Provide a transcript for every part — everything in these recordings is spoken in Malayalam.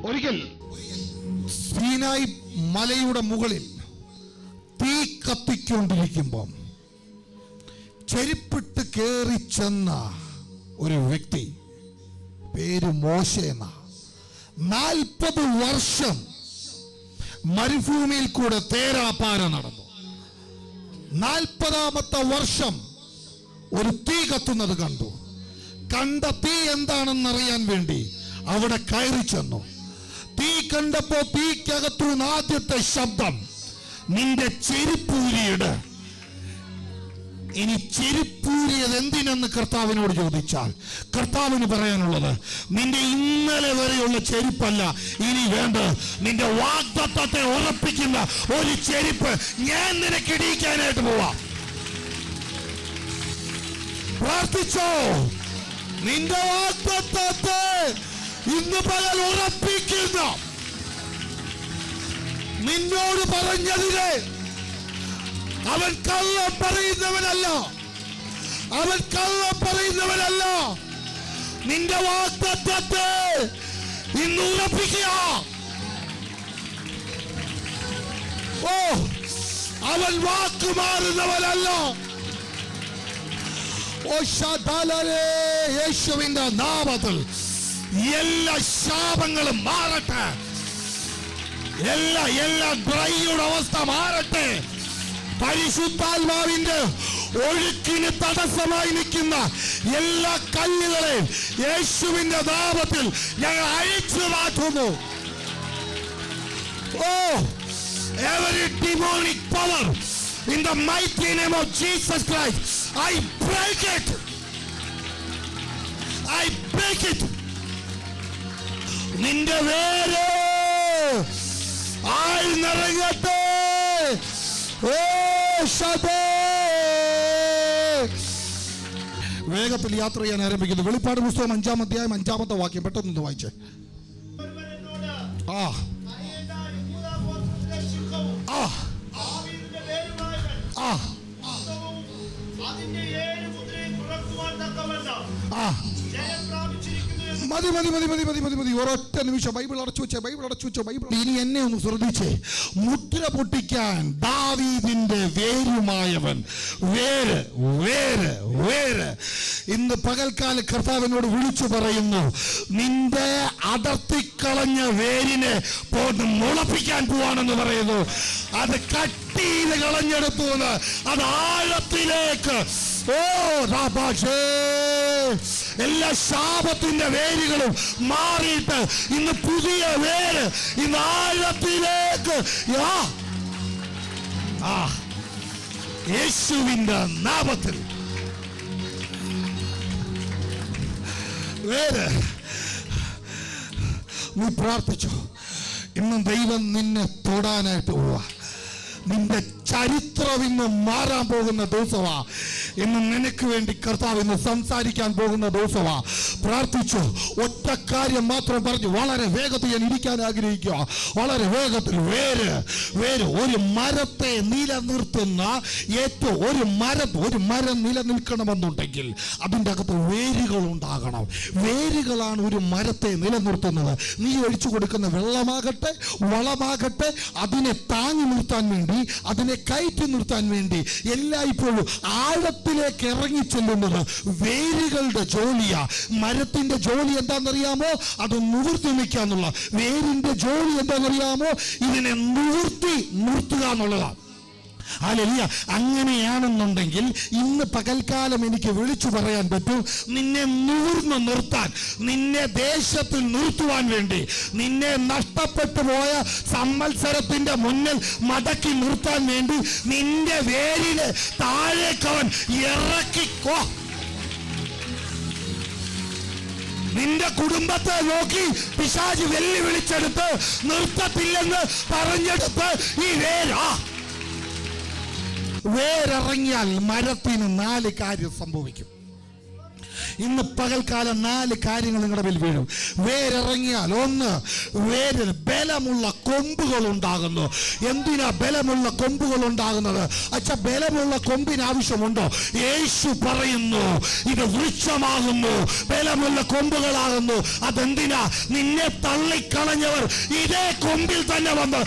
ഒരിക്കൽ സീനായി മലയുടെ മുകളിൽ തീ കത്തിക്കൊണ്ടിരിക്കുമ്പോൾ ചെരുപ്പിട്ട് കയറി ചെന്ന ഒരു വ്യക്തി, പേര് മോശെ എന്ന, 40 വർഷം മരുഭൂമിയിൽ കൂടെ തേരാപ്പാര നടന്നു. 40ാമത്തെ വർഷം ഒരു തീ കത്തുന്നത് കണ്ടു. കണ്ട തീ എന്താണെന്നറിയാൻ വേണ്ടി അവിടെ കയറി ചെന്നു. തീ കണ്ടപ്പോ തീക്കകത്തു നിന്ന് ആദ്യത്തെ ശബ്ദം, നിന്റെ ചെരുപ്പൂരിയിട്. ഇനി ചെരുപ്പൂരിയത് എന്തിനെന്ന് കർത്താവിനോട് ചോദിച്ചാൽ കർത്താവിന് പറയാനുള്ളത്, നിന്റെ ഇന്നലെ വരെയുള്ള ചെരുപ്പല്ല ഇനി വേണ്ട, നിന്റെ വാഗ്ദത്തത്തെ ഉറപ്പിക്കുന്ന ഒരു ചെരുപ്പ് ഞാൻ നിനക്ക് ഇടിക്കാനായിട്ട് പോവാ. പ്രാർത്ഥിച്ചോ, നിന്റെ വാഗ്ദത്തത്തെ ഇന്ന് പകൽ ഉറപ്പിക്കുന്ന, നിന്നോട് പറഞ്ഞതിനെ അവൻ കള്ളം പറയുന്നവനല്ല, അവൻ കള്ളം പറയുന്നവനല്ല. നിന്റെ വാഗ്ദത്തത്തെ ഇന്ന് ഉറപ്പിക്കുക. ഓ, അവൻ വാക്ക് മാറുന്നവനല്ല. ഓ ശാദാലേ, യേശുവിന്റെ നാമത്തിൽ എല്ലാ ശാപങ്ങളും മാറട്ടെ, എല്ലാ ഡ്രൈയുടെ അവസ്ഥ മാറട്ടെ. പരിശുദ്ധാത്മാവിന്റെ ഒഴുക്കിന് തടസ്സമായി നിൽക്കുന്ന എല്ലാ കല്ലുകളെയും യേശുവിന്റെ നാമത്തിൽ ഞങ്ങൾ അഴിച്ചു മാറ്റുന്നു. ഓ, every demonic power in the mighty name of Jesus Christ, I break it. I break it. നിന്റെ വേര് ആയി നിറയട്ടെ. വേഗത്തിൽ യാത്ര ചെയ്യാൻ ആരംഭിക്കുന്നു. വെളിപ്പാട് പുസ്തകം 5-ാം അധ്യായം 5-ാമത്തെ വാക്യം പെട്ടെന്ന് വായിച്ചേ. മതി ഒരൊറ്റ നിമിഷം ബൈബിൾ അടച്ചു വെച്ചേ. ഇനി എന്നെ ഒന്ന് ശ്രദ്ധിച്ചേ. മുദ്ര പൊട്ടിക്കാൻ ദാവീദിന്റെ വേരുമായവൻ, വേര് ഇന്ന് പകൽക്കാല കർത്താവിനോട് വിളിച്ചു പറയുന്നു, നിന്റെ അടർത്തിക്കളഞ്ഞ വേരിനെ മുളപ്പിക്കാൻ പോവാണെന്ന് പറയുന്നു. അത് കട്ട് ചെയ്ത് കളഞ്ഞെടുത്തു, അത് ആഴത്തിലേക്ക്. ഓ രാബാഷേ, എല്ലാ ശാപത്തിന്റെ വേരുകളും മാറിയിട്ട് ഇന്ന് പുതിയ വേര് ഇന്ന് ആഴത്തിലേക്ക്. യേശുവിന്റെ നാമത്തിൽ വേര്. നീ പ്രാർത്ഥിച്ചു. ഇന്നും ദൈവം നിന്നെ തൊടാനായിട്ട് പോവാ. നിന്റെ ചരിത്രം ഇന്ന് മാറാൻ പോകുന്ന ദിവസമാ. ഇന്ന് നിനക്ക് വേണ്ടി കർത്താവ് ഇന്ന് സംസാരിക്കാൻ പോകുന്ന ദിവസമാ. പ്രാർത്ഥിച്ചു. ഒറ്റ കാര്യം മാത്രം പറഞ്ഞു വളരെ വേഗത്തിൽ ഞാൻ ഇരിക്കാൻ ആഗ്രഹിക്കുക. വളരെ വേഗത്തിൽ. വേര്. ഒരു മരത്തെ നിലനിർത്തുന്ന ഏറ്റവും ഒരു മരം നിലനിൽക്കണമെന്നുണ്ടെങ്കിൽ അതിൻ്റെ അകത്ത് വേരുകൾ ഉണ്ടാകണം. വേരുകളാണ് ഒരു മരത്തെ നിലനിർത്തുന്നത്. നീ ഒഴിച്ചു കൊടുക്കുന്ന വെള്ളമാകട്ടെ വളമാകട്ടെ അതിനെ താങ്ങി നിർത്താൻ വേണ്ടി, അതിനെ കയറ്റി നിർത്താൻ വേണ്ടി എല്ലായ്പ്പോഴും ആഴത്തിലേക്ക് ഇറങ്ങി ചെല്ലുന്നത് വേരുകളുടെ ജോലിയാ. മരത്തിന്റെ ജോലി എന്താണെന്നറിയാമോ? അത് നിവർത്തി നിൽക്കാന്നുള്ള. വേരിന്റെ ജോലി എന്താണെന്നറിയാമോ? ഇതിനെ നിർത്തുക എന്നുള്ളതാണ്. ഹല്ലേലൂയ. അങ്ങനെയാണെന്നുണ്ടെങ്കിൽ ഇന്ന് പകൽക്കാലം എനിക്ക് വിളിച്ചു പറയാൻ പറ്റും, നിന്നെ നിവർന്ന് നിർത്താൻ, നിന്നെ ദേശത്തിൽ നിർത്തുവാൻ വേണ്ടി, നിന്നെ നഷ്ടപ്പെട്ടു പോയ സംവത്സരത്തിന്റെ മുന്നിൽ മടക്കി നിർത്താൻ വേണ്ടി നിന്റെ വേരിനെ താഴേക്കവൻ ഇറക്കിക്കോ. നിന്റെ കുടുംബത്തെ നോക്കി പിശാച് വെല്ലുവിളിച്ചെടുത്ത് നിർത്തത്തില്ലെന്ന് പറഞ്ഞെടുത്ത് ഈ വേരിറങ്ങിയാൽ മരത്തിന് 4 കാര്യം സംഭവിക്കും. ഇന്ന് പകൽക്കാലം 4 കാര്യങ്ങൾ നിങ്ങളുടെ മേൽ വീഴും. വേരിറങ്ങിയാൽ, 1, വേരിൽ ബലമുള്ള കൊമ്പുകൾ ഉണ്ടാകുന്നു. എന്തിനാ ബലമുള്ള കൊമ്പുകൾ ഉണ്ടാകുന്നത്? അച്ഛാ, ബലമുള്ള കൊമ്പിന് ആവശ്യമുണ്ടോ? യേശു പറയുന്നു ഇത് വൃക്ഷമാകുന്നു, ബലമുള്ള കൊമ്പുകളാകുന്നു. അതെന്തിനാ? നിന്നെ തള്ളിക്കളഞ്ഞവർ ഇതേ കൊമ്പിൽ തന്നെ വന്ന്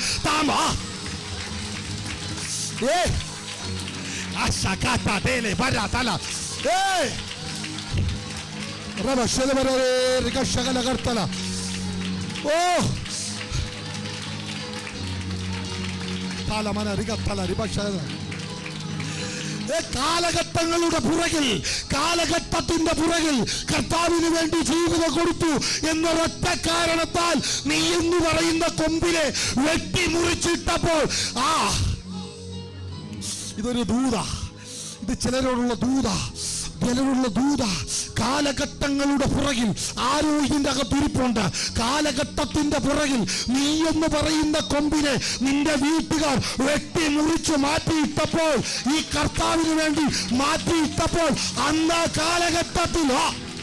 കാലഘട്ടങ്ങളുടെ പുറകിൽ, കാലഘട്ടത്തിന്റെ പുറകിൽ കർത്താവിന് വേണ്ടി ജീവിതം കൊടുത്തു എന്നൊരൊറ്റ കാരണത്താൽ നീ എന്ന് പറയുന്ന കൊമ്പിനെ വെട്ടിമുറിച്ചിട്ടപ്പോൾ ഇതൊരു ദൂത, ഇത് ചിലരോടുള്ള ദൂത, ചിലരുള്ള ദൂത. കാലഘട്ടങ്ങളുടെ പുറകിൽ ആരോ ഇതിന്റെ അകത്തിരിപ്പുണ്ട്. കാലഘട്ടത്തിന്റെ പുറകിൽ നീ എന്ന് പറയുന്ന കൊമ്പിനെ നിന്റെ വീട്ടുകാർ വെട്ടി മുറിച്ച് മാറ്റിയിട്ടപ്പോൾ, ഈ കർത്താവിന് വേണ്ടി മാറ്റിയിട്ടപ്പോൾ, അന്ന് കാലഘട്ടത്തിൽ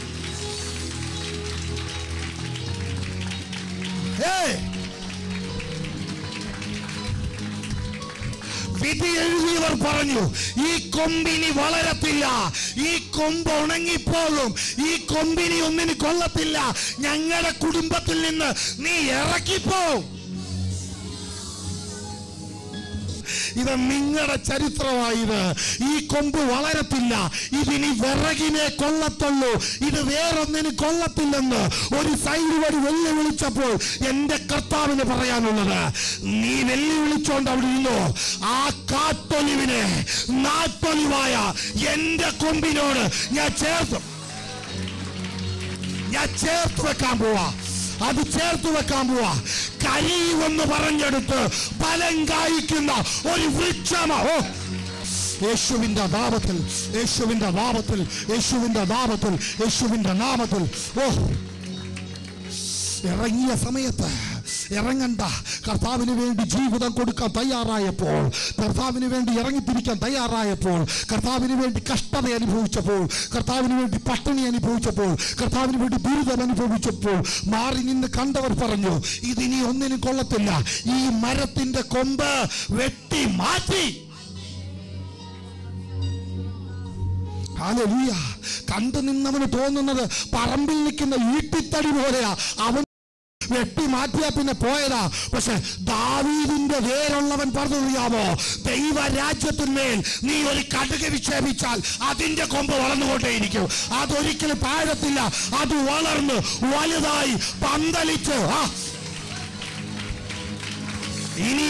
വിധി എഴുതിയവർ പറഞ്ഞു ഈ കൊമ്പിനി വളരത്തില്ല, ഈ കൊമ്പ് ഉണങ്ങിപ്പോകും, ഈ കൊമ്പിനി ഒന്നിന് കൊള്ളത്തില്ല, ഞങ്ങളുടെ കുടുംബത്തിൽ നിന്ന് നീ ഇറക്കിപ്പോ. ഇത് നിങ്ങളുടെ ചരിത്രമായത്. ഈ കൊമ്പ് വളരത്തില്ല, ഇതിനി വിറകിനെ കൊള്ളത്തുള്ളൂ, ഇത് വേറൊന്നിന് കൊള്ളത്തില്ലെന്ന് ഒരു സൈഡ് വഴി വെല്ലുവിളിച്ചപ്പോൾ എന്റെ കർത്താവിന് പറയാനുള്ളത്, നീ വെല്ലുവിളിച്ചോണ്ട് അവിടെ ഇരുന്നോ. ആ കാട്ടൊലിവിനെ നാട്ടൊലിവായ എന്റെ കൊമ്പിനോട് ഞാൻ ചേർത്ത് വെക്കാൻ പോവാ. അത് ചേർത്ത് വെക്കാൻ പോവാ. കരിയുമെന്ന് പറഞ്ഞെടുത്ത് ഫലം കായ്ക്കുന്ന ഒരു വൃക്ഷമോ യേശുവിന്റെ നാമത്തിൽ, യേശുവിന്റെ നാമത്തിൽ, യേശുവിന്റെ നാമത്തിൽ, യേശുവിന്റെ നാമത്തിൽ. ഇറങ്ങിയ സമയത്ത് ഇറങ്ങണ്ട. കർത്താവിന് വേണ്ടി ജീവിതം കൊടുക്കാൻ തയ്യാറായപ്പോൾ, കർത്താവിന് വേണ്ടി ഇറങ്ങിത്തിരിക്കാൻ തയ്യാറായപ്പോൾ, കർത്താവിന് വേണ്ടി കഷ്ടത അനുഭവിച്ചപ്പോൾ, കർത്താവിന് വേണ്ടി പട്ടിണി അനുഭവിച്ചപ്പോൾ, കർത്താവിന് വേണ്ടി ദുരിതം അനുഭവിച്ചപ്പോൾ മാറി നിന്ന് കണ്ടവർ പറഞ്ഞു ഇതിനി ഒന്നിനും കൊള്ളത്തില്ല, ഈ മരത്തിന്റെ കൊമ്പ് വെട്ടി മാറ്റി. ഹല്ലേലൂയ. കണ്ടു നിന്നവന് തോന്നുന്നത് പറമ്പിൽ നിൽക്കുന്ന ഈട്ടിത്തടി പോലെയാ. അവൻ വെട്ടി മാറ്റിയാ പിന്നെ പോയതാ. പക്ഷെ ദാവീദിന്റെ വേരുള്ളവൻ പറഞ്ഞറിയാമോ, ദൈവരാജ്യത്തിന്മേൽ നീ ഒരു കടുക് വിക്ഷേപിച്ചാൽ അതിന്റെ കൊമ്പ് വളർന്നുകൊണ്ടേയിരിക്കും. അതൊരിക്കലും താഴത്തില്ല, അത് വളർന്ന് വലുതായി പന്തലിച്ച്. ഇനി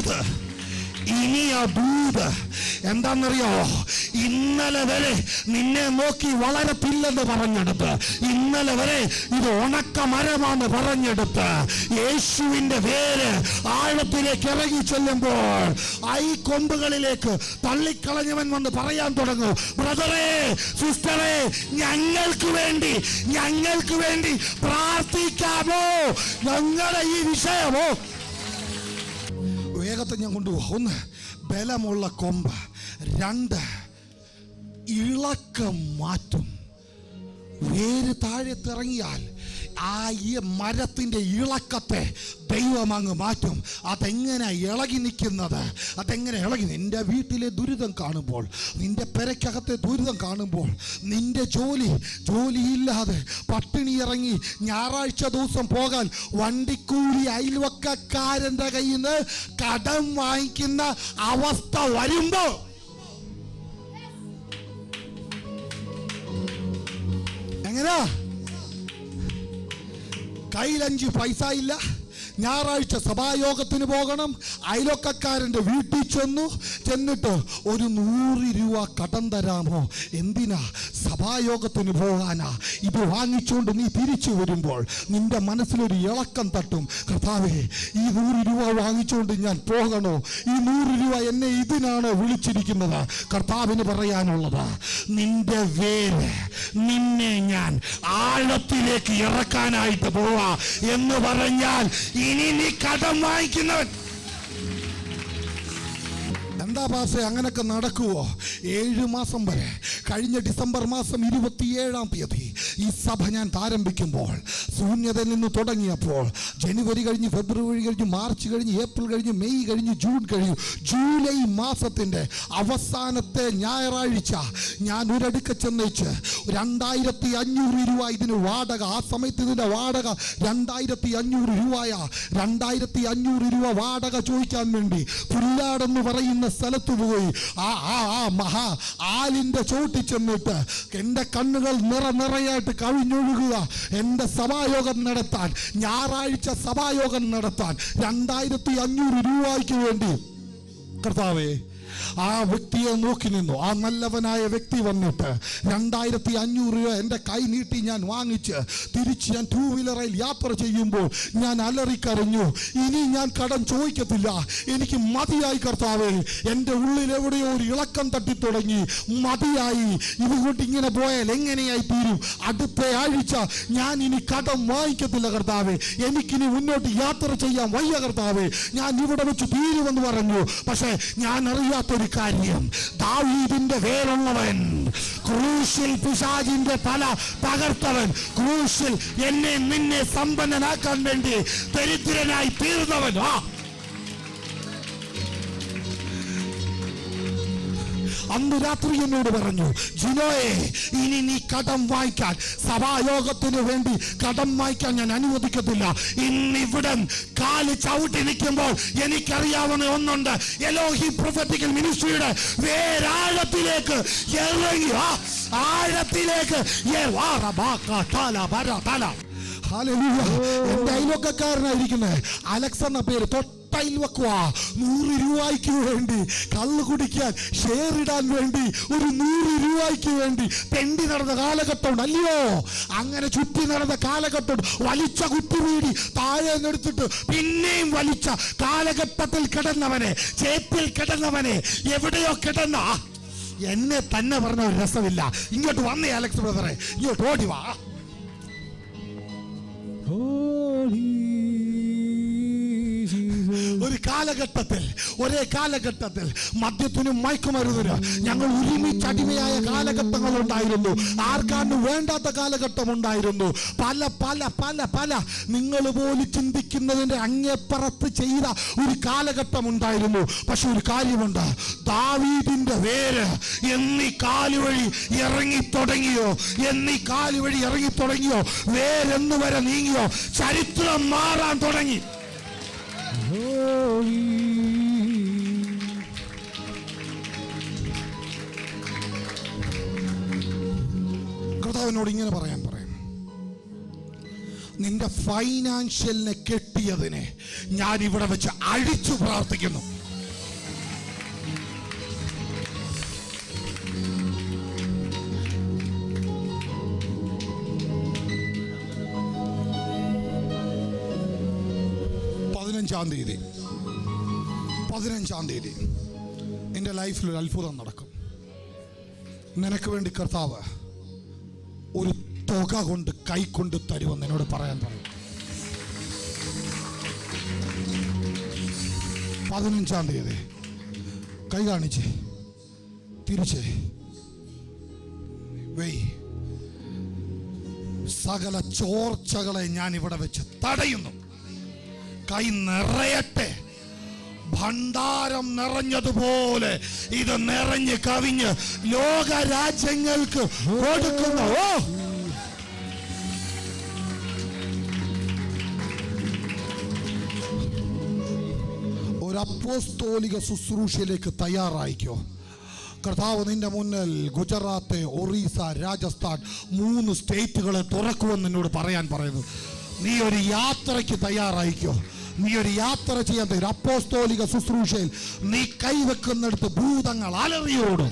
ആ ദൂത് എന്താണെന്നറിയോ? ഇന്നലെ വരെ നിന്നെ നോക്കി വളരത്തില്ലെന്ന് പറഞ്ഞെടുത്ത്, ഇന്നലെ വരെ ഇത് ഉണക്ക മരമാണെന്ന് പറഞ്ഞെടുത്ത്, യേശുവിന്റെ വേര് ആഴത്തിലേക്ക് ഇറങ്ങി ചെല്ലുമ്പോൾ ഈ കൊമ്പുകളിലേക്ക് തള്ളിക്കളഞ്ഞവൻ വന്ന് പറയാൻ തുടങ്ങും, ബ്രദറേ, സിസ്റ്ററേ, ഞങ്ങൾക്ക് വേണ്ടി പ്രാർത്ഥിക്കാമോ? ഞങ്ങളുടെ ഈ വിഷയമോ? വേഗത്തെ ഞാൻ കൊണ്ടുപോകും. 1, ബലമുള്ള കൊമ്പ്. 2, ഇളക്കം മാറ്റും. വേര് താഴെത്തിറങ്ങിയാൽ ഈ മരത്തിന്റെ ഇളക്കത്തെ ദൈവം അങ്ങ് മാറ്റും. അതെങ്ങനെ ഇളകി നിൽക്കുന്നത്? അതെങ്ങനെ ഇളകി? നിന്റെ വീട്ടിലെ ദുരിതം കാണുമ്പോൾ, നിന്റെ പെരക്കകത്തെ ദുരിതം കാണുമ്പോൾ, നിന്റെ ജോലിയില്ലാതെ പട്ടിണി ഇറങ്ങി ഞായറാഴ്ച ദിവസം പോകാൻ വണ്ടിക്കൂലി അയൽവക്കക്കാരൻ്റെ കയ്യിൽ നിന്ന് കടം വാങ്ങിക്കുന്ന അവസ്ഥ വരുമ്പോ എങ്ങനാ? കയ്യിൽ 5 പൈസ ഇല്ല, ഞായറാഴ്ച സഭായോഗത്തിന് പോകണം, അയൽവക്കക്കാരൻ്റെ വീട്ടിൽ ചെന്നിട്ട് ഒരു 100 രൂപ കടം തരാമോ? എന്തിനാ? സഭായോഗത്തിന് പോകാനാ. ഇത് വാങ്ങിച്ചുകൊണ്ട് നീ തിരിച്ചു വരുമ്പോൾ നിന്റെ മനസ്സിലൊരു ഇളക്കം തട്ടും. കർത്താവേ, ഈ 100 രൂപ വാങ്ങിച്ചുകൊണ്ട് ഞാൻ പോകണോ? ഈ 100 രൂപ എന്നെ ഇതിനാണോ വിളിച്ചിരിക്കുന്നത്? കർത്താവിന് പറയാനുള്ളത്, നിന്റെ വേര് നിന്നെ ഞാൻ ആഴത്തിലേക്ക് ഇറക്കാനായിട്ട് പോവാ എന്ന് പറഞ്ഞാൽ ഇനി നീ കടം വാങ്ങിക്കുന്നവൻ എന്താ പാസേ അങ്ങനൊക്കെ നടക്കുവോ? 7 മാസം വരെ, കഴിഞ്ഞ ഡിസംബർ മാസം 27-ാം തീയതി ഈ സഭ ഞാൻ ആരംഭിക്കുമ്പോൾ ശൂന്യതയിൽ നിന്ന് തുടങ്ങിയപ്പോൾ ജനുവരി കഴിഞ്ഞ് ഫെബ്രുവരി കഴിഞ്ഞ് മാർച്ച് കഴിഞ്ഞ് ഏപ്രിൽ കഴിഞ്ഞ് മെയ് കഴിഞ്ഞ് ജൂൺ കഴിഞ്ഞു, ജൂലൈ മാസത്തിൻ്റെ അവസാനത്തെ ഞായറാഴ്ച ഞാൻ ഒരടുക്ക ചെന്നേച്ച് 2500 രൂപ ഇതിന് വാടക. ആ സമയത്ത് ഇതിൻ്റെ വാടക 2500 രൂപയാ. 2500 രൂപ വാടക ചോദിക്കാൻ വേണ്ടി പുല്ലാടെന്ന് പറയുന്ന സ്ഥലത്ത് പോയി മഹാ ആലിൻ്റെ ചോട്ടി ചെന്നിട്ട് എൻ്റെ കണ്ണുകൾ നിറയായിട്ട് കവിഞ്ഞൊഴുകുക. എൻ്റെ സഭായോഗം നടത്താൻ, ഞായറാഴ്ച സഭായോഗം നടത്താൻ 2500 രൂപയ്ക്ക് വേണ്ടി കർത്താവേ ആ വ്യക്തിയെ നോക്കി നിന്നു. ആ നല്ലവനായ വ്യക്തി വന്നിട്ട് 2500 രൂപ എൻ്റെ കൈ നീട്ടി ഞാൻ വാങ്ങിച്ച് തിരിച്ച് ഞാൻ 2 വീലറിൽ യാത്ര ചെയ്യുമ്പോൾ ഞാൻ അലറിക്കരഞ്ഞു, ഇനി ഞാൻ കടം ചോദിക്കത്തില്ല, എനിക്ക് മതിയായി കർത്താവേ. എൻ്റെ ഉള്ളിൽ എവിടെയോ ഒരു ഇളക്കം തട്ടിത്തുടങ്ങി. മതിയായി, ഇതുകൊണ്ട് ഇങ്ങനെ പോയാൽ എങ്ങനെയായി തീരും? അടുത്ത ആഴ്ച ഞാൻ ഇനി കടം വാങ്ങിക്കത്തില്ല കർത്താവേ, എനിക്കിനി മുന്നോട്ട് യാത്ര ചെയ്യാൻ വയ്യ കർത്താവേ, ഞാൻ ഇവിടെ വെച്ച് തീരുമെന്ന് പറഞ്ഞു. പക്ഷേ ഞാൻ അറിയാത്തൊരു കാര്യം, ദാവീദിന്റെ വേരുള്ളവൻ, ക്രൂശിൽ പിശാചിന്റെ തല തകർത്തവൻ, ക്രൂശിൽ എന്നെ നിന്നെ സമ്പന്നനാക്കാൻ വേണ്ടി ദരിദ്രനായി തീർന്നവൻ. അന്ന് രാത്രി എന്നോട് പറഞ്ഞു, ജിനോയെ ഇനി നീ കടം വായിക്കാൻ, സഭായോഗത്തിന് വേണ്ടി കടം വായിക്കാൻ ഞാൻ അനുവദിക്കത്തില്ല. ഇന്നിവിടെ കാല് ചവിട്ടി നിൽക്കുമ്പോൾ എനിക്കറിയാവുന്ന ഒന്നുണ്ട്, എലോഹി പ്രൊഫറ്റിക്കൽ മിനിസ്ട്രിയുടെ വേരാഴത്തിലേക്ക് ഇറങ്ങി, ആഴത്തിലേക്ക് എന്റെ അയൽവക്കക്കാരനായിരിക്കുന്നത് അലക്സ് എന്ന പേര്, തൊട്ടയിൽ വെക്കുക. 100 രൂപയ്ക്ക് വേണ്ടി കള്ള് കുടിക്കാൻ, ഷെയറിടാൻ വേണ്ടി, ഒരു 100 രൂപയ്ക്ക് വേണ്ടി തെണ്ടി നടന്ന കാലഘട്ടം അല്ലയോ? അങ്ങനെ ചുറ്റി നടന്ന കാലഘട്ടം, വലിച്ച കുറ്റിവീടി താഴെ എടുത്തിട്ട് പിന്നെയും വലിച്ച കാലഘട്ടത്തിൽ കിടന്നവനെ, ചേപ്പിൽ കിടന്നവനെ, എവിടെയോ കിടന്ന എന്നെ തന്നെ പറഞ്ഞ ഒരു രസമില്ല. ഇങ്ങോട്ട് വന്നേ അലക്സ് ബ്രദറെ, ഇങ്ങോട്ട് ഓടി വാ. ഒരു കാലഘട്ടത്തിൽ, ഒരേ കാലഘട്ടത്തിൽ മദ്യത്തിനും മയക്കുമരുന്നിനും ഞങ്ങൾ ഒരുമിച്ച് അടിമയായ കാലഘട്ടങ്ങൾ ഉണ്ടായിരുന്നു. ആർക്കാണ്ട് വേണ്ടാത്ത കാലഘട്ടം ഉണ്ടായിരുന്നു. പല പല പല പല നിങ്ങൾ പോലും ചിന്തിക്കുന്നതിൻ്റെ അങ്ങേപ്പുറത്ത് ചെയ്ത ഒരു കാലഘട്ടം ഉണ്ടായിരുന്നു. പക്ഷെ ഒരു കാര്യമുണ്ട്, ദാവീദിന്റെ വേര് എന്നീ കാലുവഴി ഇറങ്ങി തുടങ്ങിയോ, എന്നീ കാലുവഴി ഇറങ്ങി തുടങ്ങിയോ, വേരെന്ന് വരെ നീങ്ങിയോ, ചരിത്രം മാറാൻ തുടങ്ങി. കർത്താവിനോട് ഇങ്ങനെ പറയാൻ പറയും, നിന്റെ ഫൈനാൻഷ്യലിനെ കെട്ടിയതിനെ ഞാൻ ഇവിടെ വെച്ച് അഴിച്ചു പ്രാർത്ഥിക്കുന്നു. പതിനഞ്ചാം തീയതി എൻ്റെ ലൈഫിൽ ഒരു അത്ഭുതം നടക്കും. നിനക്ക് വേണ്ടി കർത്താവ് ഒരു തുക കൊണ്ട് കൈക്കൊണ്ട് തരുമെന്ന് എന്നോട് പറയാൻ പറയും. 15-ാം തീയതി കൈ കാണിച്ച് തിരിച്ച് വെയ്. സകല ചോർച്ചകളെ ഞാൻ ഇവിടെ വെച്ച് തടയുന്നു. കൈ നിറയട്ടെ, ഭണ്ഡാരം നിറഞ്ഞതുപോലെ ഇത് നിറഞ്ഞ് കവിഞ്ഞ് ലോകരാജ്യങ്ങൾക്ക് കൊടുക്കുന്ന ഒരു അപ്പോസ്തോലിക ശുശ്രൂഷയിലേക്ക് തയ്യാറായിക്കോ. കർത്താവ് നിന്റെ മുന്നിൽ ഗുജറാത്ത്, ഒറീസ, രാജസ്ഥാൻ 3 സ്റ്റേറ്റുകളെ തുറക്കുമെന്ന് എന്നോട് പറയാൻ പറയുന്നു. നീ ഒരു യാത്രയ്ക്ക് തയ്യാറായിക്കോ. നീ ഒരു യാത്ര ചെയ്യാൻ തയ്യാർ. അപ്പോസ്തോലിക ശുശ്രൂഷയിൽ നീ കൈവെക്കുന്നിടത്ത് ഭൂതങ്ങൾ അലറിയോടും.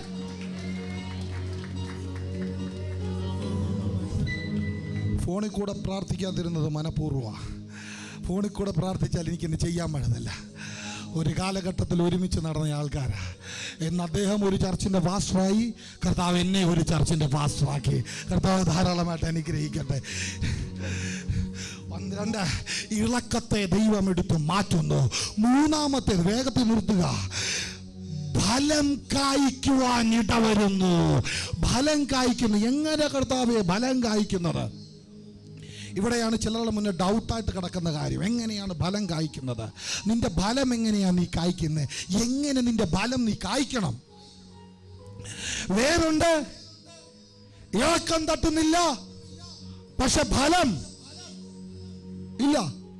ഫോണിൽ കൂടെ പ്രാർത്ഥിക്കാൻ തരുന്നത് മനഃപൂർവ്വമാണ്. ഫോണിൽ കൂടെ പ്രാർത്ഥിച്ചാൽ എനിക്കിന്ന് ചെയ്യാൻ പറ്റുന്നില്ല. ഒരു കാലഘട്ടത്തിൽ ഒരുമിച്ച് നടന്ന ആൾക്കാരാണ്. എന്ന് അദ്ദേഹം ഒരു ചർച്ചിൻ്റെ പാസ്റ്ററായി, കർത്താവ് എന്നെ ഒരു ചർച്ചിൻ്റെ പാസ്റ്ററാക്കി. കർത്താവ് ധാരാളമായിട്ട് അനുഗ്രഹിക്കട്ടെ. 12 ഇളക്കത്തെ ദൈവം എടുത്ത് മാറ്റുന്നു. 3-ാമത്തേത് വേഗത്തിൽ നിർത്തുക. ഫലം കായ്ക്കുവാൻ ഇടവരുന്നു. ഫലം കായ്ക്കുന്നു. എങ്ങനെ കർത്താവേ ഫലം കായ്ക്കുന്നത്? ഇവിടെയാണ് ചിലരുടെ മുന്നേ ഡൗട്ടായിട്ട് കിടക്കുന്ന കാര്യം. എങ്ങനെയാണ് ഫലം കായ്ക്കുന്നത്? നിന്റെ ഫലം എങ്ങനെയാണ് നീ കായ്ക്കുന്നത്? എങ്ങനെ നിന്റെ ഫലം നീ കായ്ക്കണം? വേരുണ്ട്, ഇളക്കം തട്ടുന്നില്ല, പക്ഷെ ഫലം ഇല്ല.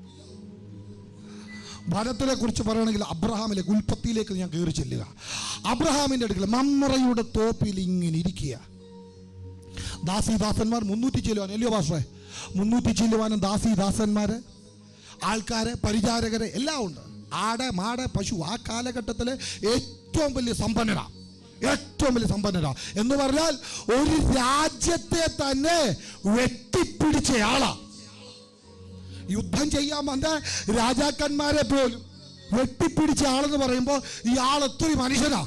ഫലത്തിനെ കുറിച്ച് പറയുകയാണെങ്കിൽ അബ്രഹാമിലേക്ക്, ഉൽപ്പത്തിയിലേക്ക് ഞാൻ കയറി ചെല്ലുക. അബ്രഹാമിന്റെ അടുക്കൽ മമ്രയുടെ തോപ്പിൽ ഇങ്ങനെ ഇരിക്കുക. ദാസിദാസന്മാർ 300 ചെല്ലുവാൻ, അല്ലയോ പാസ്റ്ററെ? 300 ചെല്ലുവാനും ദാസിദാസന്മാര്, ആൾക്കാര്, പരിചാരകര് എല്ലാം ഉണ്ട്. ആട്, മാട്, പശു. ആ കാലഘട്ടത്തിലെ ഏറ്റവും വലിയ സമ്പന്നരാ, ഏറ്റവും വലിയ സമ്പന്നരാ എന്ന് പറഞ്ഞാൽ ഒരു രാജ്യത്തെ തന്നെ വെട്ടിപ്പിടിച്ചയാളാ. യുദ്ധം ചെയ്യാൻ വന്ന രാജാക്കന്മാരെ പോലും വെട്ടിപ്പിടിച്ച ആളെന്ന് പറയുമ്പോൾ ഈ ആൾ ഒത്തിരി മനുഷ്യനാ,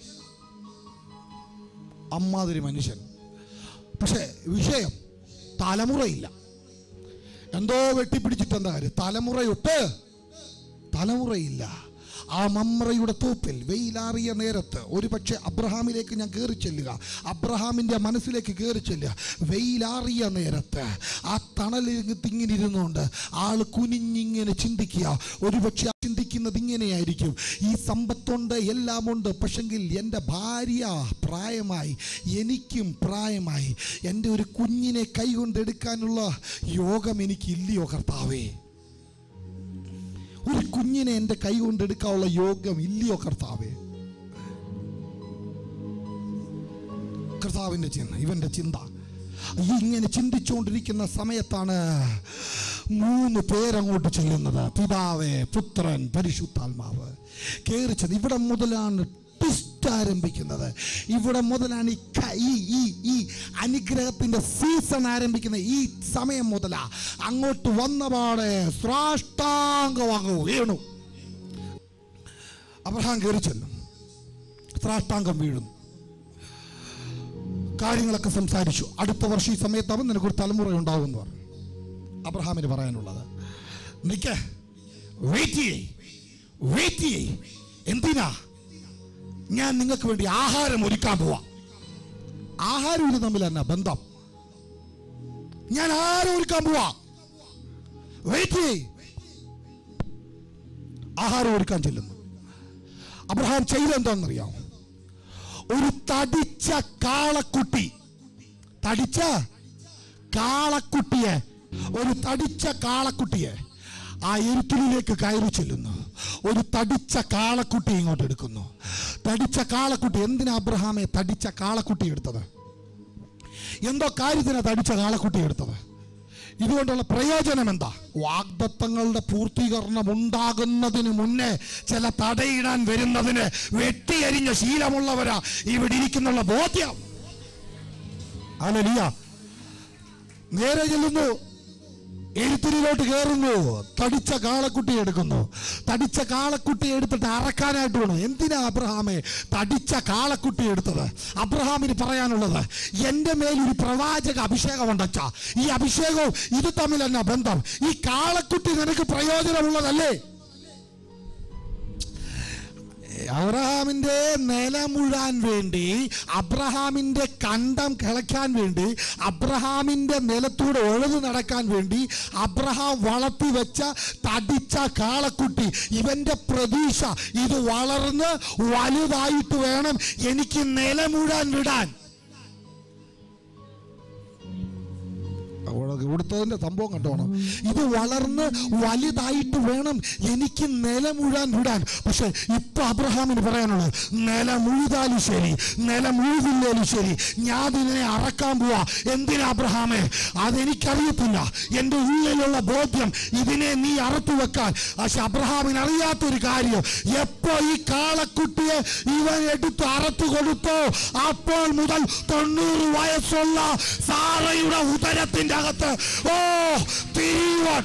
അമ്മാതിരി മനുഷ്യൻ. പക്ഷെ വിഷയം തലമുറയില്ല. എന്തോ വെട്ടിപ്പിടിച്ചിട്ട് എന്താ കാര്യം? തലമുറയില്ല. ആ മമ്രയുടെ തോപ്പിൽ വെയിലാറിയ നേരത്ത് ഒരു പക്ഷേ അബ്രഹാമിലേക്ക് ഞാൻ കയറി ചെല്ലുക, അബ്രഹാമിൻ്റെ മനസ്സിലേക്ക് കയറി ചെല്ലുക. വെയിലാറിയ നേരത്ത് ആ തണലിങ്ങനെ ഇരുന്നുകൊണ്ട് ആൾ കുനിഞ്ഞിങ്ങനെ ചിന്തിക്കുക. ഒരു പക്ഷെ ചിന്തിക്കുന്നത് ഇങ്ങനെയായിരിക്കും: ഈ സമ്പത്തുണ്ട്, എല്ലാമുണ്ട്, പക്ഷെങ്കിൽ എൻ്റെ ഭാര്യ പ്രായമായി, എനിക്കും പ്രായമായി, എൻ്റെ ഒരു കുഞ്ഞിനെ കൈകൊണ്ടെടുക്കാനുള്ള യോഗം എനിക്കില്ലയോ കർത്താവേ? ഒരു കുഞ്ഞിനെ എൻ്റെ കൈ കൊണ്ടെടുക്കാനുള്ള യോഗം ഇല്ലയോ കർത്താവേ? കർത്താവിൻ്റെ ഇവൻ്റെ ചിന്ത ഇങ്ങനെ ചിന്തിച്ചുകൊണ്ടിരിക്കുന്ന സമയത്താണ് 3 പേരങ്ങോട്ട് ചെല്ലുന്നത്. പിതാവേ, പുത്രൻ, പരിശുദ്ധാത്മാവ് കയറിച്ചത്. ഇവിടെ മുതലാണ് ട്വിസ്റ്റ് ആരംഭിക്കുന്നത്. ഇവിടെ മുതലാണ് ഈ അനുഗ്രഹത്തിന്റെ സീസൺ ആരംഭിക്കുന്നത്. ഈ സമയം മുതലാ. അങ്ങോട്ട് വന്നപാടെ സാഷ്ടാംഗം വീണു. അബ്രഹാം കയറി ചെല്ലും, സാഷ്ടാംഗം വീഴുന്നു. കാര്യങ്ങളൊക്കെ സംസാരിച്ചു. അടുത്ത വർഷം ഈ സമയത്താവും നിനക്കൊരു തലമുറ ഉണ്ടാവും എന്ന് പറഞ്ഞു. അബ്രഹാമിന് പറയാനുള്ളത്, നിക്ക്, വെയിറ്റ് ചെയ്യേ. എന്തിനാ? ഞാൻ നിങ്ങൾക്ക് വേണ്ടി ആഹാരം ഒരുക്കാൻ പോവാ. ആഹാരം ഇത് തമ്മിൽ തന്നെ ബന്ധം. ഞാൻ ആഹാരം ഒരുക്കാൻ പോവാ, വെയിറ്റ് ചെയ്യ്. ആഹാരം ഒരുക്കാൻ ചെല്ലുന്നു. അബ്രഹാം ചെയ്തെന്താണെന്നറിയാമോ? ഒരു തടിച്ച കാളക്കുട്ടിയെ ആ എരുത്തിലേക്ക് കയറി ചെല്ലുന്നു. ഒരു തടിച്ച കാളക്കുട്ടി ഇങ്ങോട്ട് എടുക്കുന്നു. തടിച്ച കാളക്കുട്ടി. എന്തിനാ അബ്രഹാമെ തടിച്ച കാളക്കുട്ടി എടുത്തത്? എന്തോ കാര്യത്തിനാ തടിച്ച കാളക്കുട്ടി എടുത്തത്? ഇതുകൊണ്ടുള്ള പ്രയോജനം എന്താ? വാഗ്ദത്തങ്ങളുടെ പൂർത്തീകരണം ഉണ്ടാകുന്നതിന് മുന്നേ ചില തടയിടാൻ വരുന്നതിന് വെട്ടിയരിഞ്ഞ ശീലമുള്ളവരാ ഇവിടെ ഇരിക്കുന്നുള്ള ബോധ്യം. ഹല്ലേലൂയ. നേരെ ചെല്ലുന്നു, എഴുത്തിരിലോട്ട് കയറുന്നു, തടിച്ച കാളക്കുട്ടി എടുക്കുന്നു. തടിച്ച കാളക്കുട്ടി എടുത്തിട്ട് അറക്കാനായിട്ട് വേണം. എന്തിനാ അബ്രഹാമെ തടിച്ച കാളക്കുട്ടി എടുത്തത്? അബ്രഹാമിന് പറയാനുള്ളത്, എൻ്റെ മേലൊരു പ്രവാചക അഭിഷേകം ഉണ്ടച്ചാ. ഈ അഭിഷേകവും ഇത് തമ്മിൽ എന്നാ ബന്ധം? ഈ കാളക്കുട്ടി നിനക്ക് പ്രയോജനമുള്ളതല്ലേ? അബ്രഹാമിൻ്റെ നിലമുഴാൻ വേണ്ടി, അബ്രഹാമിൻ്റെ കണ്ടം കിളയ്ക്കാൻ വേണ്ടി, അബ്രഹാമിൻ്റെ നിലത്തൂടെ ഒഴുതു നടക്കാൻ വേണ്ടി അബ്രഹാം വളർത്തി വെച്ച തടിച്ച കാളക്കുട്ടി. ഇവൻ്റെ പ്രതീക്ഷ ഇത് വളർന്ന് വലുതായിട്ട് വേണം എനിക്ക് നിലമുഴാൻ വിടാൻ. കൊടുത്തതിന്റെ സംഭവം കണ്ടോണം. ഇത് വളർന്ന് വലുതായിട്ട് വേണം എനിക്ക് നിലമുഴാൻ വിടാൻ. പക്ഷെ ഇപ്പൊ അബ്രഹാമിന് പറയാനുള്ളത്, നിലമുഴുതാലും ശരി, നിലമുഴുതില്ലേലും ശരി, ഞാൻ ഇതിനെ അറക്കാൻ പോവാ. എന്തിനാ അബ്രഹാമേ? അതെനിക്കറിയത്തില്ല. എൻ്റെ ഉള്ളിലുള്ള ബോധ്യം ഇതിനെ നീ അറുത്തു വെക്കാൻ. പക്ഷെ അബ്രഹാമിന് അറിയാത്തൊരു കാര്യം, എപ്പോ ഈ കാളക്കുട്ടിയെ ഇവൻ എടുത്ത് അറുത്തു കൊടുത്തോ അപ്പോൾ മുതൽ 90 വയസ്സുള്ള സാറയുടെ ഉദരത്തിന്റെ അകത്ത് തിരിയുവാൻ.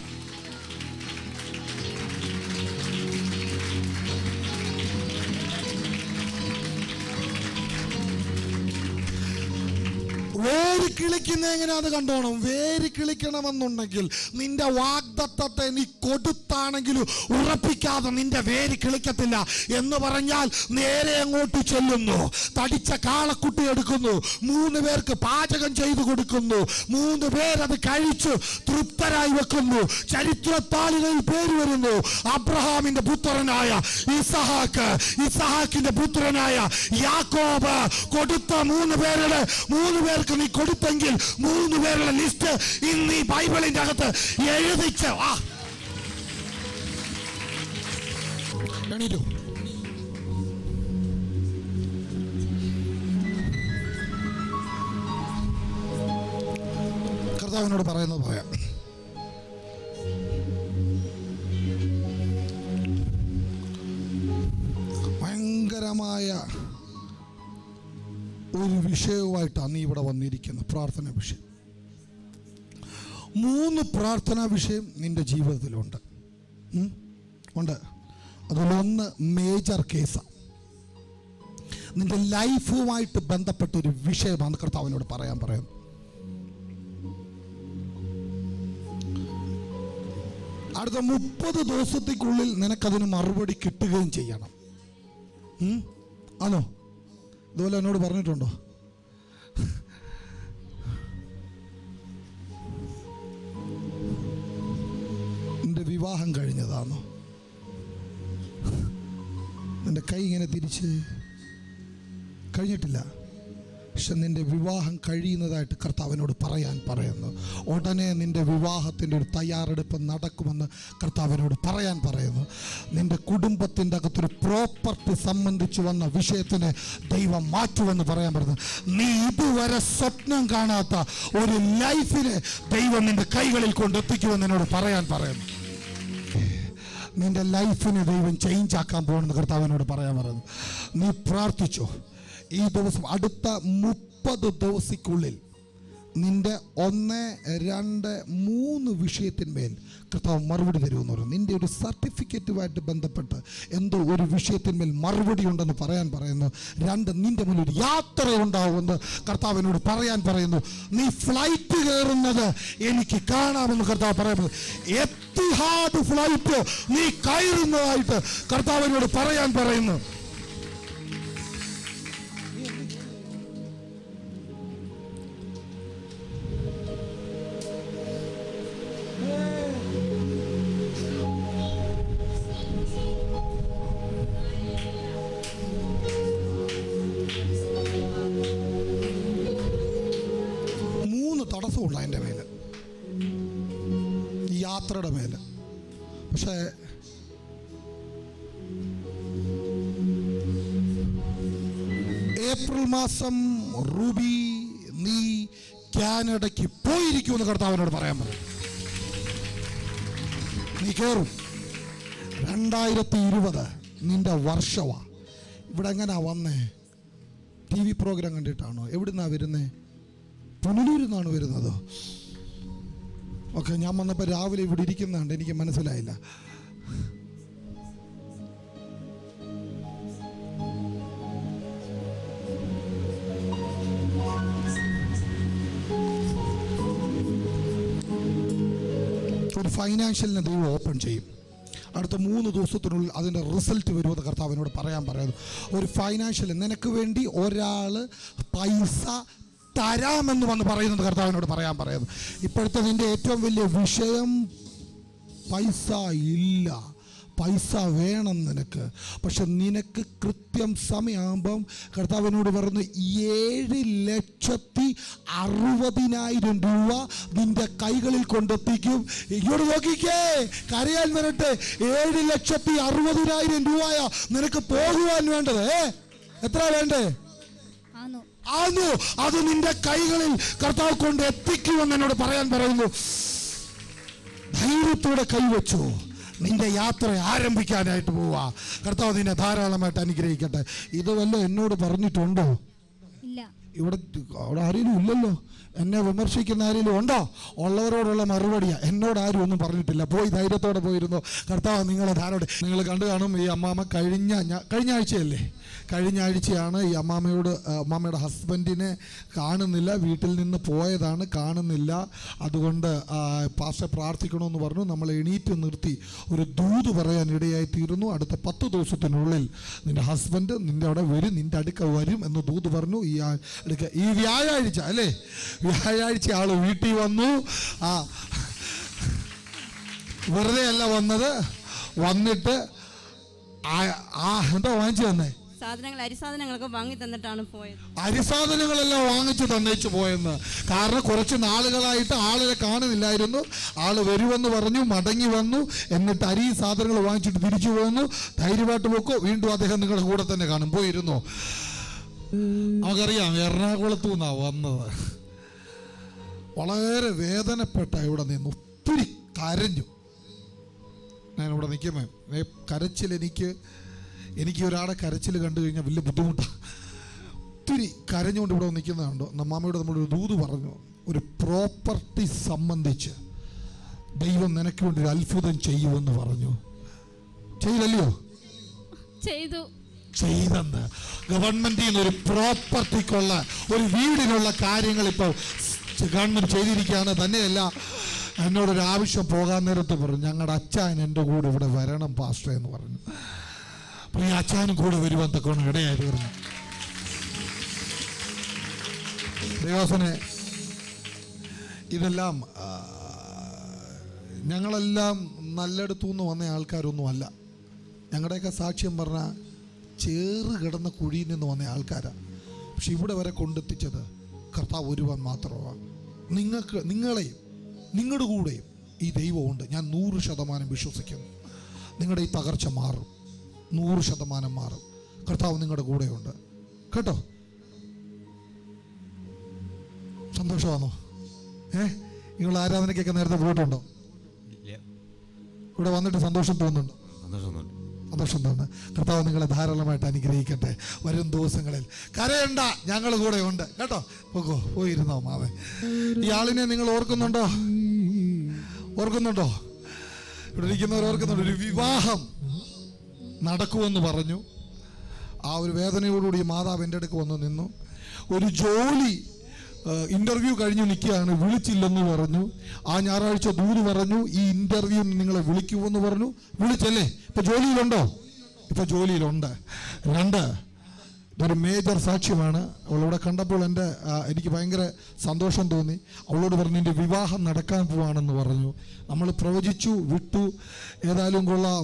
വേര് കിളിക്കുന്ന എങ്ങനെയാന്ന് കണ്ടോണം. വേര് കിളിക്കണമെന്നുണ്ടെങ്കിൽ നിന്റെ വാഗ്ദത്തത്തെ നീ കൊടുത്താണെങ്കിലും ഉറപ്പിക്കാതെ നിന്റെ വേര് കിളിക്കത്തില്ല. എന്ന് പറഞ്ഞാൽ നേരെ അങ്ങോട്ട് ചെല്ലുന്നു, തടിച്ച കാളക്കുട്ടി എടുക്കുന്നു, 3 പേർക്ക് പാചകം ചെയ്തു കൊടുക്കുന്നു, 3 പേരത് കഴിച്ചു തൃപ്തരായി വെക്കുന്നു. ചരിത്രത്താളുകളിൽ പേര് വരുന്നു. അബ്രഹാമിന്റെ പുത്രനായ ഇസഹാക്ക്, ഇസഹാക്കിന്റെ പുത്രനായ യാക്കോബ് കൊടുത്ത 3 പേർക്ക് നീ കൊടുത്തെങ്കിൽ 3 പേരുടെ ലിസ്റ്റ് ഇന്ന് ഈ ബൈബിളിന്റെ അകത്ത് എഴുതിച്ച് എണീറ്റു. കർത്താവിനോട് പറയുന്നത് പറയാം. ഭയങ്കരമായ ഒരു വിഷയവുമായിട്ടാണ് നീ ഇവിടെ വന്നിരിക്കുന്നത്. പ്രാർത്ഥനാ വിഷയം. 3 പ്രാർത്ഥനാ വിഷയം നിന്റെ ജീവിതത്തിലുണ്ട്. ഉണ്ട്. അതിലൊന്ന് മേജർ കേസാണ്. നിന്റെ ലൈഫുമായിട്ട് ബന്ധപ്പെട്ട ഒരു വിഷയമാണ് കർത്താവിനോട് പറയാൻ പറയുന്നത്. അടുത്ത 30 ദിവസത്തേക്കുള്ളിൽ നിനക്കതിന് മറുപടി കിട്ടുകയും ചെയ്യണം. ആണോ? ഇതുപോലെ എന്നോട് പറഞ്ഞിട്ടുണ്ടോ? നിന്റെ വിവാഹം കഴിഞ്ഞതാണോ? നിന്റെ കൈ ഇങ്ങനെ തിരിച്ച് കഴിഞ്ഞിട്ടില്ല, പക്ഷെ നിന്റെ വിവാഹം കഴിയുന്നതായിട്ട് കർത്താവിനോട് പറയാൻ പറയുന്നു. ഉടനെ നിന്റെ വിവാഹത്തിൻ്റെ ഒരു തയ്യാറെടുപ്പ് നടക്കുമെന്ന് കർത്താവിനോട് പറയാൻ പറയുന്നു. നിന്റെ കുടുംബത്തിൻ്റെ അകത്തൊരു പ്രോപ്പർട്ടി സംബന്ധിച്ച് വന്ന വിഷയത്തിനെ ദൈവം മാറ്റുമെന്ന് പറയാൻ പറയുന്നു. നീ ഇതുവരെ സ്വപ്നം കാണാത്ത ഒരു ലൈഫിനെ ദൈവം നിന്റെ കൈകളിൽ കൊണ്ടെത്തിക്കുമെന്ന് എന്നോട് പറയാൻ പറയുന്നു. നിന്റെ ലൈഫിനെ ദൈവം ചേഞ്ച് ആക്കാൻ പോകുമെന്ന് കർത്താവിനോട് പറയാൻ പറയുന്നു. നീ പ്രാർത്ഥിച്ചോ. ഈ ദിവസം അടുത്ത 30 ദിവസത്തിനുള്ളിൽ നിന്റെ 1, 2, 3 വിഷയത്തിന്മേൽ കർത്താവ് മറുപടി തരുമെന്ന് പറഞ്ഞു. നിന്റെ ഒരു സർട്ടിഫിക്കറ്റുമായിട്ട് ബന്ധപ്പെട്ട് എന്തോ ഒരു വിഷയത്തിന്മേൽ മറുപടി ഉണ്ടെന്ന് പറയാൻ പറയുന്നു. 2, നിന്റെ മുന്നിൽ ഒരു യാത്ര ഉണ്ടാവുമെന്ന് കർത്താവിനോട് പറയാൻ പറയുന്നു. നീ ഫ്ലൈറ്റ് കയറുന്നത് എനിക്ക് കാണാമെന്ന് കർത്താവ് പറയുന്നത്. എത്തിഹാദ് ഫ്ലൈറ്റ് നീ കയറുന്നതായിട്ട് കർത്താവിനോട് പറയാൻ പറയുന്നു. തടസ്സമുള്ള അതിൻ്റെ മേലെ, ഈ യാത്രയുടെ മേലെ. പക്ഷേ ഏപ്രിൽ മാസം റൂബി നീ കാനഡയ്ക്ക് പോയിരിക്കുമെന്ന് കർത്താവിനോട് പറയാൻ പറയും. നീ കയറും. 2020 നിന്റെ വർഷമാണ്. ഇവിടെ എങ്ങനെയാ വന്നേ? TV പ്രോഗ്രാം കണ്ടിട്ടാണോ? എവിടുന്നാ വരുന്നേ? പുനലൂരിൽ നിന്നാണ് വരുന്നത്. ഓക്കെ, ഞാൻ വന്നപ്പോൾ രാവിലെ ഇവിടെ ഇരിക്കുന്നുണ്ട്, എനിക്ക് മനസ്സിലായില്ല. ഒരു ഫൈനാൻഷ്യലിനെ ദൈവം ഓപ്പൺ ചെയ്യും. അടുത്ത 3 ദിവസത്തിനുള്ളിൽ അതിൻ്റെ റിസൾട്ട് വരുമെന്ന് കർത്താവിനോട് പറയാൻ പറയുന്നു. ഒരു ഫൈനാൻഷ്യൽ നിനക്ക് വേണ്ടി ഒരാൾ പൈസ തരാമെന്ന് വന്ന് പറയുന്നത് കർത്താവിനോട് പറയാൻ പറയുന്നു. ഇപ്പോഴത്തെ നിന്റെ ഏറ്റവും വലിയ വിഷയം പൈസ ഇല്ല, പൈസ വേണം നിനക്ക്. പക്ഷെ നിനക്ക് കൃത്യം സമയമാകുമ്പം കർത്താവിനോട് പറഞ്ഞു 7,60,000 രൂപ നിന്റെ കൈകളിൽ കൊണ്ടെത്തിക്കും. ഇങ്ങോട്ട് നോക്കിക്കേ, കരയാൻ വരട്ടെ. 7,60,000 രൂപയാ നിനക്ക് പോകുവാൻ വേണ്ടത്. എത്ര വേണ്ടേ? ആന്നു. അത് നിന്റെ കൈകളിൽ കർത്താവ് കൊണ്ട് എത്തിക്കുമെന്ന് എന്നോട് പറയാൻ പറയുന്നു. ധൈര്യത്തോടെ കൈവച്ചു നിന്റെ യാത്ര ആരംഭിക്കാനായിട്ട് പോവാ. കർത്താവ് നിന്നെ ധാരാളമായിട്ട് അനുഗ്രഹിക്കട്ടെ. ഇത് വല്ല എന്നോട് പറഞ്ഞിട്ടുണ്ടോ? അവിടെ ആരെങ്കിലും ഇല്ലല്ലോ, എന്നെ വിമർശിക്കുന്ന ആരെങ്കിലും ഉണ്ടോ? ഉള്ളവരോടുള്ള മറുപടിയാണ്. എന്നോട് ആരും ഒന്നും പറഞ്ഞിട്ടില്ല. പോയി ധൈര്യത്തോടെ പോയിരുന്നു. കർത്താവ് നിങ്ങളെ ധാരോടെ. നിങ്ങൾ കണ്ടു കാണും, ഈ അമ്മാമ്മ കഴിഞ്ഞ ആഴ്ചയല്ലേ, കഴിഞ്ഞ ആഴ്ചയാണ് ഈ അമ്മാമ്മയുടെ ഹസ്ബൻഡിനെ കാണുന്നില്ല, വീട്ടിൽ നിന്ന് പോയതാണ്, കാണുന്നില്ല. അതുകൊണ്ട് പാസ്റ്റർ പ്രാർത്ഥിക്കണമെന്ന് പറഞ്ഞു. നമ്മൾ എണീറ്റ് നിർത്തി ഒരു ദൂത് പറയാൻ ഇടയായിത്തീരുന്നു. അടുത്ത 10 ദിവസത്തിനുള്ളിൽ നിൻ്റെ ഹസ്ബൻഡ് നിൻ്റെ അവിടെ വരും, നിൻ്റെ അടുക്ക വരും എന്ന് ദൂത് പറഞ്ഞു. ഈ വ്യാഴാഴ്ച അല്ലേ, വ്യാഴാഴ്ച ആള് വീട്ടിൽ വന്നു. വെറുതെ അല്ല വന്നത്, വന്നിട്ട് എന്താ വാങ്ങിച്ചു തന്നെ അരിസാധനങ്ങളൊക്കെ വാങ്ങി തന്നിട്ടാണ് പോയത്. അരിസാധനങ്ങളെല്ലാം വാങ്ങിച്ചു തന്നേച്ചു പോയെന്ന്. കാരണം കുറച്ച് നാളുകളായിട്ട് ആളിനെ കാണുന്നില്ലായിരുന്നു. ആള് വരുമെന്ന് പറഞ്ഞു, മടങ്ങി വന്നു. എന്നിട്ട് അരി സാധനങ്ങൾ വാങ്ങിച്ചിട്ട് തിരിച്ചു പോന്നു. ധൈര്യമായിട്ട് പോക്കോ, വീണ്ടും അദ്ദേഹം നിങ്ങളുടെ കൂടെ തന്നെ കാണും. പോയിരുന്നു. നമുക്കറിയാം എറണാകുളത്തു നിന്നാണ് വന്നത്. വളരെ വേദനപ്പെട്ട ഇവിടെ നിന്ന് ഒത്തിരി കരഞ്ഞു. ഞാനിവിടെ നിൽക്കുമ്പോൾ കരച്ചിൽ എനിക്ക് ഒരാളെ കരച്ചിൽ കണ്ടു കഴിഞ്ഞാൽ വലിയ ബുദ്ധിമുട്ടാണ്. ഒത്തിരി കരഞ്ഞുകൊണ്ട് ഇവിടെ നിൽക്കുന്നതുണ്ടോ. നമ്മമ്മയോട് നമ്മളൊരു ദൂത് പറഞ്ഞു, ഒരു പ്രോപ്പർട്ടി സംബന്ധിച്ച് ദൈവം നിനക്ക് വേണ്ടി ഒരു അത്ഭുതം ചെയ്യുമെന്ന് പറഞ്ഞു. ചെയ്തല്ലയോ? ചെയ്തെന്ന്. ഗവൺമെന്റിൽ നിന്ന് ഒരു പ്രോപ്പർട്ടിക്കുള്ള, ഒരു വീടിനുള്ള കാര്യങ്ങൾ ഇപ്പോൾ ഗവൺമെന്റ് ചെയ്തിരിക്കുകയാണ്. തന്നെയല്ല, എന്നോടൊരു ആവശ്യം പോകാൻ നേരത്ത് പറഞ്ഞു, ഞങ്ങളുടെ അച്ചായൻ എൻ്റെ കൂടെ ഇവിടെ വരണം പാസ്റ്റർ എന്ന് പറഞ്ഞു. അപ്പോൾ ഈ അച്ചായനും കൂടെ വരുവാൻ തക്കോണം ഇടയായി തീർന്നു. ദേവാസനെ ഇതെല്ലാം ഞങ്ങളെല്ലാം നല്ലയിടത്തു നിന്ന് വന്ന ആൾക്കാരൊന്നും അല്ല. ഞങ്ങളുടെയൊക്കെ സാക്ഷ്യം പറഞ്ഞാൽ ചേറ് കിടന്ന കുഴിയിൽ നിന്ന് വന്ന ആൾക്കാരാണ്. പക്ഷെ ഇവിടെ വരെ കൊണ്ടെത്തിച്ചത് കർത്താവ് ഒരുവൻ മാത്രമാണ്. നിങ്ങളെയും നിങ്ങളുടെ കൂടെയും ഈ ദൈവമുണ്ട്. ഞാൻ 100% വിശ്വസിക്കുന്നു. നിങ്ങളുടെ ഈ തകർച്ച മാറും, 100% മാറും. കർത്താവ് നിങ്ങളുടെ കൂടെയുണ്ട് കേട്ടോ. സന്തോഷമാണോ? നിങ്ങൾ ആരാധനയ്ക്കൊക്കെ നേരത്തെ പോയിട്ടുണ്ടോ? ഇവിടെ വന്നിട്ട് സന്തോഷം തോന്നുന്നുണ്ടോ? സന്തോഷം തോന്നുന്നു. കർത്താവ് നിങ്ങളെ ധാരാളമായിട്ട് അനുഗ്രഹിക്കട്ടെ. വരും ദിവസങ്ങളിൽ കരയണ്ട, ഞങ്ങൾ കൂടെ ഉണ്ട് കേട്ടോ. പോയിരുന്നോ മാവേ? ഈ ആളിനെ നിങ്ങൾ ഓർക്കുന്നുണ്ടോ? ഇവിടെ ഇരിക്കുന്നവർ ഓർക്കുന്നുണ്ടോ? ഒരു വിവാഹം നടക്കുമെന്ന് പറഞ്ഞു. ആ ഒരു വേദനയോടുകൂടി മാതാവ് എൻ്റെ അടുക്ക് വന്ന് നിന്നു. ഒരു ജോലി ഇന്റർവ്യൂ കഴിഞ്ഞു നിൽക്കുകയാണ്, വിളിച്ചില്ലെന്ന് പറഞ്ഞു. ആ ഞായറാഴ്ച ദൂത് പറഞ്ഞു, ഈ ഇന്റർവ്യൂ നിങ്ങളെ വിളിക്കുമെന്ന് പറഞ്ഞു. വിളിച്ചല്ലേ? ഇപ്പൊ ജോലിയിലുണ്ടോ? ഇപ്പൊ ജോലിയിലുണ്ട്. 2, ഇതൊരു മേജർ സാക്ഷ്യമാണ്. അവളോടെ കണ്ടപ്പോൾ എനിക്ക് ഭയങ്കര സന്തോഷം തോന്നി. അവളോട് പറഞ്ഞു, എൻ്റെ വിവാഹം നടക്കാൻ പോവാണെന്ന് പറഞ്ഞു. നമ്മൾ പ്രവചിച്ചു വിട്ടു. ഏതായാലും കൊള്ളാം.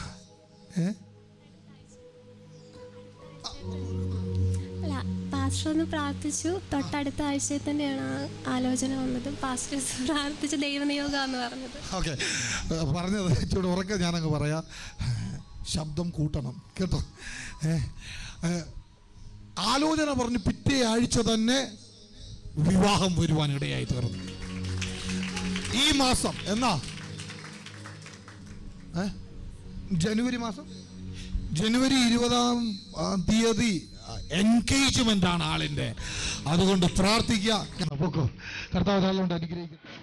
പാസ്റ്റർ ഒന്ന് പ്രാർത്ഥിച്ചു. തൊട്ടടുത്ത ആഴ്ചയിൽ തന്നെയാണ് ആലോചന വന്നത്. പാസ്റ്റർ പ്രാർത്ഥിച്ച് ദൈവനിയോഗാന്ന് പറഞ്ഞത്. ഓക്കെ, പറഞ്ഞത് ഇച്ചിരി ഉറക്കെ ഞാനങ്ങ് പറയാം. ശബ്ദം കൂട്ടണം കേട്ടോ. ആലോചന പറഞ്ഞ് പിറ്റേ ആഴ്ച തന്നെ വിവാഹം വരുവാൻ ഇടയായി തീർന്നു. ഈ മാസം എന്നാ ജനുവരി മാസം, ജനുവരി 20-ാം തീയതി എൻഗേജ്മെന്റ് ആണ് ആളിന്റെ. അതുകൊണ്ട് പ്രാർത്ഥിക്കുക. കർത്താവ് അനുഗ്രഹിക്കും.